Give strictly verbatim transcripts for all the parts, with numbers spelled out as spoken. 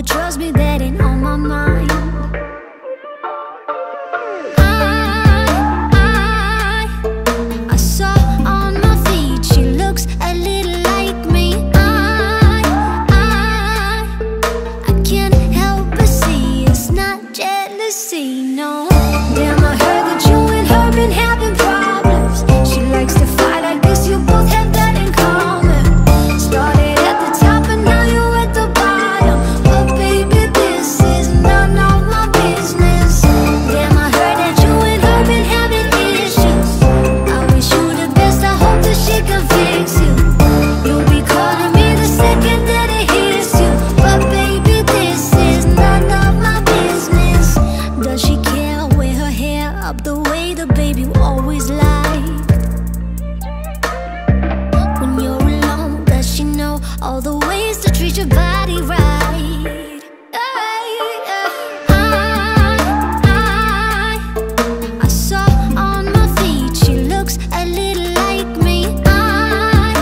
but trust me, that ain't on my mind. I, I, I saw on my feed, she looks a little like me. I, I, I can't help but see it's not jealousy, no. Damn, I heard that you and her been having problems. She likes to fight, I guess you both have that in common. Started at the top and now you're at the bottom. But baby, this is none of my business. Damn, I heard that you and her been having issues. I wish you the best, I hope that she can fix you. You'll be calling me the second that it hits you. But baby, this is none of my business. Does she care? Wear her hair up the way the baby always liked. When you're alone, does she know all the ways to treat your body right? I, I, I saw on my feed, she looks a little like me. I,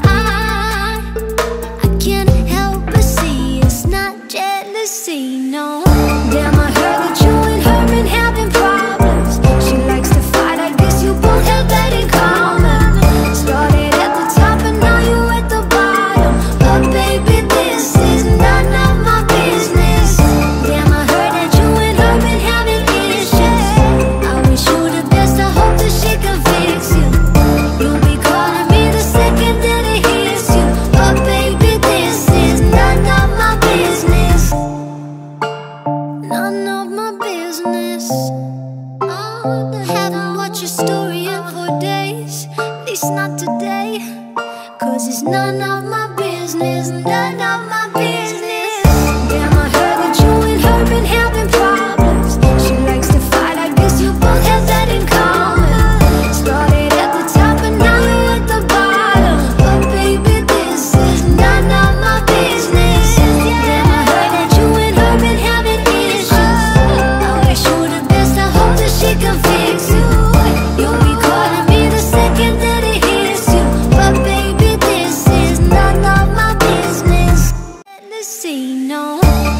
I, I can't help but see it's not jealousy, no. Damn, I heard that you and her been having problems. She likes to fight, I guess you both have that in common. Started at the top and now you're at the bottom. But baby, this is none of my business. Damn, I heard that you and her been having issues. I wish you the best, I hope that she can fix you. You'll be calling me the second that it hits you. But baby, this is none of my business. None of my business. Oh, haven't watched your story in for days, at least not today. Cause it's none of my business, none of my business. Damn, I heard that you and her been having problems. She likes to fight, I guess you both have that in common. Started at the top and now you're at the bottom. But baby, this is none of my business. Damn, I heard that you and her been having issues. I wish you the best, I hope that she can fix you. You'll be calling me the second that it hits you. But baby, this is none of my business. Let's see, no.